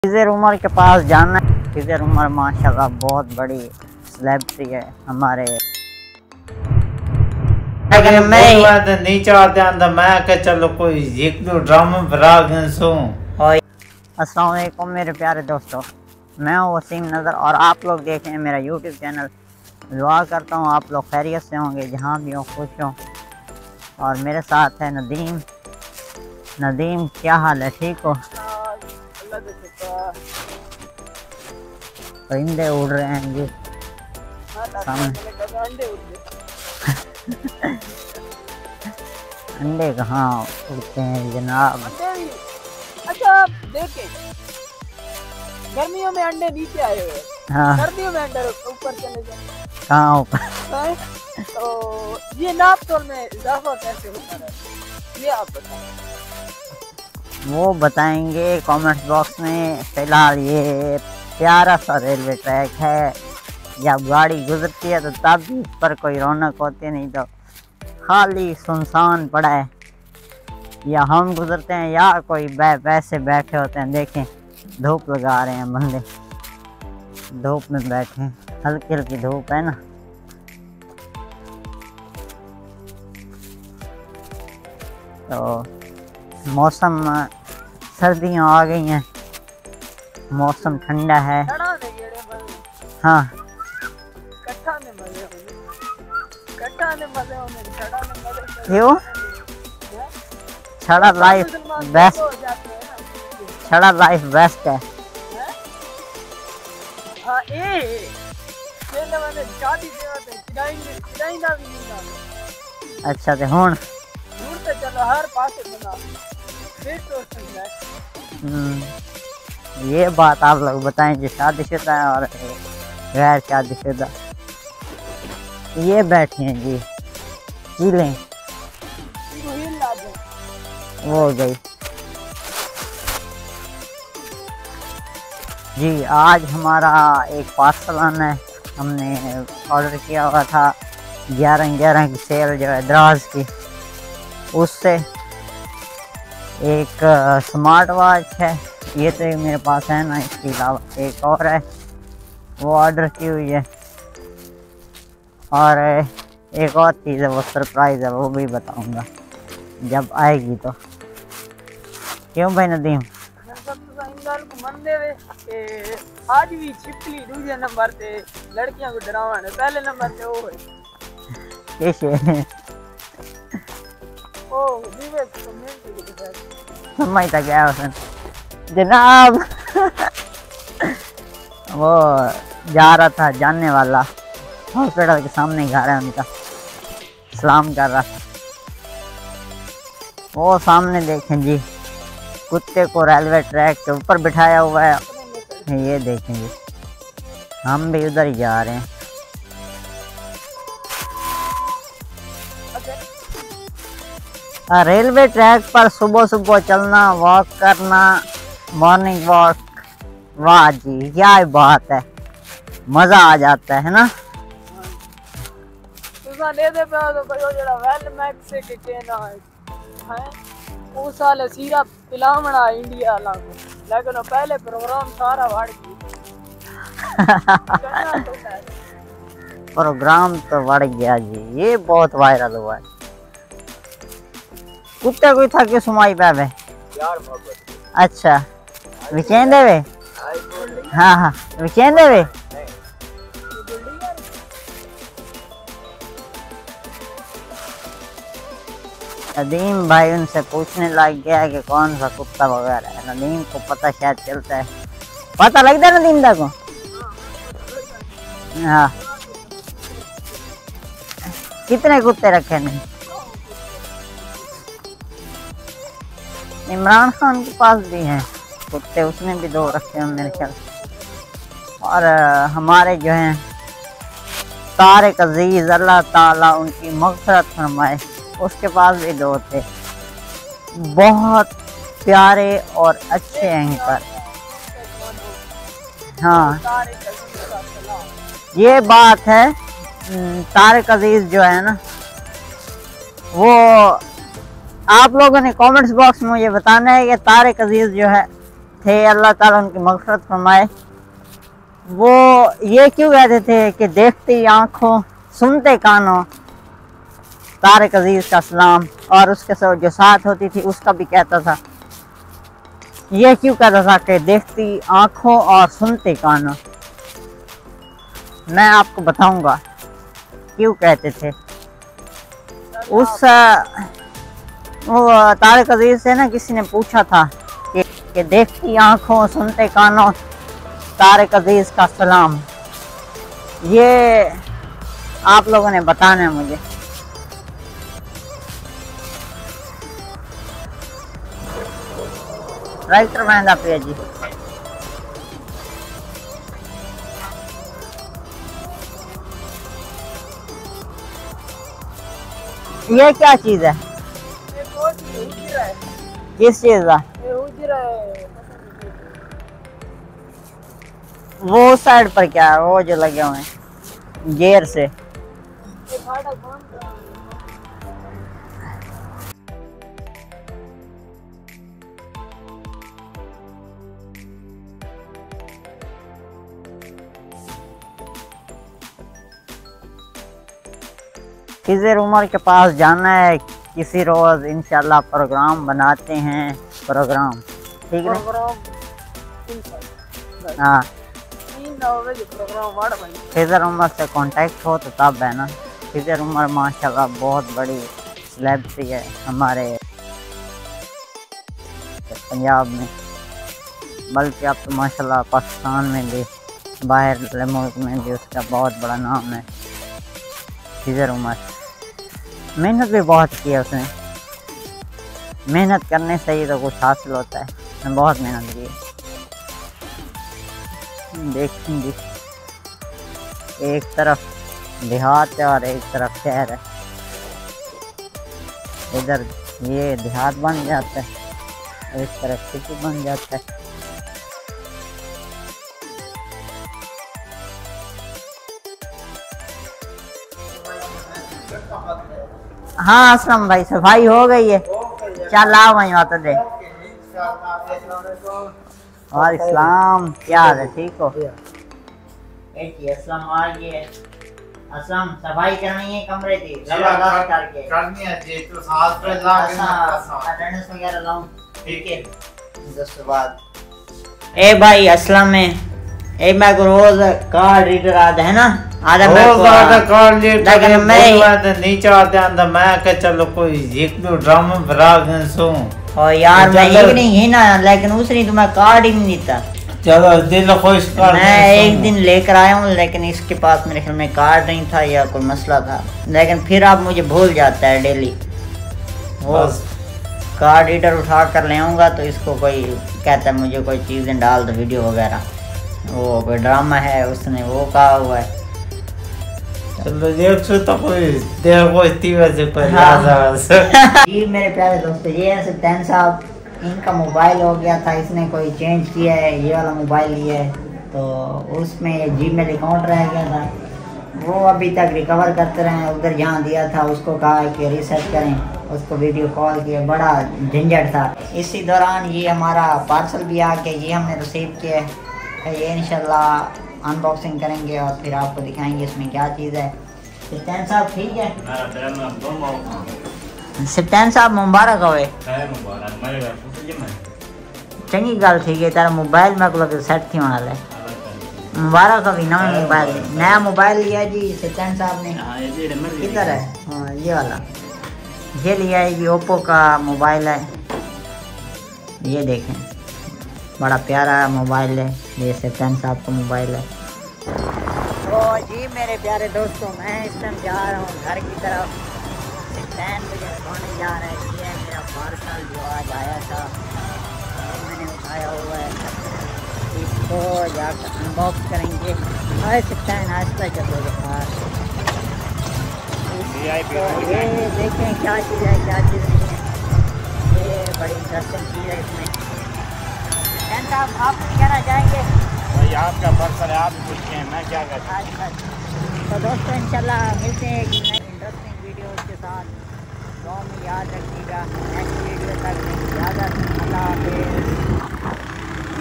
खिज़र उमर के पास जाना है। खिज़र उमर माशाल्लाह बहुत बड़ी सेलिब्रिटी है हमारे। लेकिन मैं नहीं चाहते अंदर मैं के चलो कोई एक दो ड्रामा बना सो। अस्सलाम वालेकुम मेरे प्यारे दोस्तों, मैं हूँ वसीम नज़र और आप लोग देख रहे हैं मेरा यूट्यूब चैनल। दुआ करता हूँ आप लोग खैरियत से होंगे, जहाँ भी हो खुश हों। और मेरे साथ है नदीम। नदीम क्या हाल है, ठीक हो? परिंदे उड़ रहे हैं जी सामने। अंडे कहाँ उड़ते हैं जनाब? अच्छा देखें, गर्मियों में अंडे नीचे आए हुए, हाँ, सर्दियों में अंडे ऊपर चले जाए। कहाँ ऊपर? तो ये नाप तोल में इजाफा कैसे होता है, ये आप बताएं। वो बताएंगे कमेंट बॉक्स में। फिलहाल ये प्यारा सा रेलवे ट्रैक है, जब गाड़ी गुजरती है तो तब भी इस पर कोई रौनक होती है, नहीं तो खाली सुनसान पड़ा है। या हम गुजरते हैं या कोई वैसे बैठे होते हैं। देखें धूप लगा रहे हैं बंदे, धूप में बैठे हैं, हल्की हल्की धूप है ना। तो मौसम सर्दियाँ आ गई हैं, मौसम ठंडा है। हाँ, क्यों? छड़ा लाइफ बेस्ट, छड़ा लाइफ बेस्ट है। अच्छा तो हुण ये बात आप लोग बताएं जो शादीशुदा है और गैर शादीशुदा। ये बैठे हैं जी, चीलें वो गई जी। आज हमारा एक पार्सल आना है, हमने ऑर्डर किया हुआ था 11/11 की सेल जो है द्राज की, उससे एक स्मार्ट वॉच है। ये तो मेरे पास है ना, इसके अलावा एक और है वो ऑर्डर की हुई है। और एक और चीज़ है वो सरप्राइज़ है, वो भी बताऊंगा जब आएगी तो। क्यों भाई नदीम? आज भी छिपली दूसरे नंबर पे लड़कियां को डरावन है, पहले नंबर पे वो है कैसे ओ विवेक कमेंट के समझ तक गया उसने जनाब। वो जा रहा था, जानने वाला हॉस्पिटल के सामने घर है उनका, सलाम कर रहा था। वो सामने देखें जी, कुत्ते को रेलवे ट्रैक के ऊपर बिठाया हुआ है। ये देखें जी, हम भी उधर ही जा रहे हैं। रेलवे ट्रैक पर सुबह सुबह चलना, वॉक करना, मॉर्निंग वॉक, वाह जी क्या बात है, मज़ा आ जाता है ना। दे पे तो कोई जड़ा वेल मैक्स से के कहना है वो साल सीरा पिलावना इंडिया ला को, लेकिन पहले प्रोग्राम सारा वाड़ प्रोग्राम तो बढ़ गया जी, ये बहुत वायरल हुआ है। कुत्ते कोई था कि सुमाई पे अच्छा विचेंदे वे, हाँ हाँ विचेंदे वे। नदीम भाई उनसे पूछने लग गया कि कौन सा कुत्ता वगैरह है। नदीम को पता शायद चलता है, पता लगता है नदीम दा को। हाँ, कितने कुत्ते रखे नहीं? इमरान खान के पास भी हैं कुत्ते, उसने भी 2 रखे हैं मेरे ख्याल। और हमारे जो हैं तारिक अजीज, अल्लाह ताला उनकी मग़फ़िरत फरमाए, उसके पास भी 2 थे। बहुत प्यारे और अच्छे एंकर। हाँ ये बात है, तारिक अजीज जो है ना, वो आप लोगों ने कमेंट्स बॉक्स में मुझे बताना है कि तारिक अजीज जो है थे, अल्लाह ताला उनकी मग़फ़िरत फरमाए, वो ये क्यों कहते थे कि देखती आंखों सुनते कानों तारिक अजीज का सलाम, और उसके साथ जो साथ होती थी उसका भी कहता था। ये क्यों कहता था कि देखती आंखों और सुनते कानों? मैं आपको बताऊंगा क्यों कहते थे। उस वो तारिक अजीज से ना किसी ने पूछा था कि देखती आंखों सुनते कानों तारिक अजीज का सलाम, ये आप लोगों ने बताना है मुझे। राइटर महेंद्र प्रिया जी, ये क्या चीज है? किस चीज का? वो साइड पर क्या है, वो जो लगे हुए हैं गेयर से? खिज़र उमर के पास जाना है किसी रोज, इंशाल्लाह प्रोग्राम बनाते हैं। प्रोग्राम ठीक है, हाँ। खिज़र उमर से कांटेक्ट हो तो तब है ना। खिज़र उमर माशाल्लाह बहुत बड़ी सेलिब्रिटी है हमारे पंजाब में, बल्कि अब तो माशाल्लाह पाकिस्तान में भी, बाहर मुल्क में भी उसका बहुत बड़ा नाम है। खिज़र उमर मेहनत भी बहुत की है उसने, मेहनत करने से ही तो कुछ हासिल होता है। उसने बहुत मेहनत की है। देखेंगे एक तरफ देहात है और एक तरफ शहर है, इधर ये देहात बन जाता है, एक तरफ सिटी बन जाता है। हाँ असलम भाई, सफाई हो गई है, चल आओ वहीं बात दे। और इस्लाम क्या हाल है, ठीक हो? असलम आ गए, असलम सफाई करनी है कमरे की, जबरदस्त करके करनी है जी, तो साथ पे ला के अटेंडेंस वगैरह लाऊं, ठीक है? 10 के बाद ए भाई असलम में ए मैं को रोज कार्ड रीडर आता है ना, आधा मैं को कार्ड रीडर, लेकिन मैं नहीं चाहते अंदर, मैं के चलो कोई एक दो ड्रामा बना के सो। और यार मैं एक नहीं है ना, लेकिन उसने तो मैं कार्ड ही नहीं देता। चलो दिल खुश कर, मैं एक दिन लेकर आया हूँ, लेकिन इसके पास मेरे ख्याल में कार्ड नहीं था या कोई मसला था, लेकिन फिर आप मुझे भूल जाता है डेली। वो कार्ड रीडर उठा कर ले आऊँगा तो इसको कोई कहता है मुझे कोई चीज़ें डाल दो, वीडियो वगैरह, वो कोई ड्रामा है उसने वो कहा हुआ है। चलो देखो तो कोई देखो इतनी वजह पर जी मेरे प्यारे दोस्तों, ये है सुल्तान साहब, इनका मोबाइल हो गया था, इसने कोई चेंज किया है, ये वाला मोबाइल लिया है, तो उसमें जीमेल अकाउंट रह गया था, वो अभी तक रिकवर करते रहे। उधर जहाँ दिया था उसको कहा कि रीसेट करें, उसको वीडियो कॉल किया, बड़ा झंझट था। इसी दौरान ये हमारा पार्सल भी आ गया, ये हमने रिसीव किया है, ये इंशाल्लाह अनबॉक्सिंग करेंगे और फिर आपको दिखाएंगे इसमें क्या चीज़ है। सुल्तान साहब ठीक है? सुल्तान साहब मुबारक होवे, चंगी गल ठीक है, तेरा मोबाइल मेरे को सेट थी होने वाला है, मुबारक हो। नया मोबाइल, नया मोबाइल लिया जी सुल्तान साहब ने, किधर है? हाँ ये वाला, ये लिया है जी, ओप्पो का मोबाइल है, ये देखें बड़ा प्यारा मोबाइल है, ये सुल्तान साहब का मोबाइल है। तो जी मेरे प्यारे दोस्तों, मैं इस टाइम जा रहा हूँ घर की तरफ, सुल्तान मुझे उठाने जा रहा है। ये मेरा पार्सल जो आज आया था, मैंने उठाया हुआ है, इसको जाकर अनबॉक्स करेंगे। अरे सुल्तान आस्ता चलो यार, ये देखें क्या चीज़ है क्या चीज़ नहीं है, ये बड़ी इंटरेस्टिंग चीज़ है इसमें। साहब आप कहना चाहेंगे? भाई आपका पर्सन है, आप पूछते हैं, मैं क्या कहता हूँ। अच्छा, तो दोस्तों इंशाल्लाह मिलते हैं एक नई इंटरेस्टिंग वीडियो के साथ, तो में याद रखिएगा। नेक्स्ट वीडियो तक इजाज़त, अल्लाह हाफ़िज़।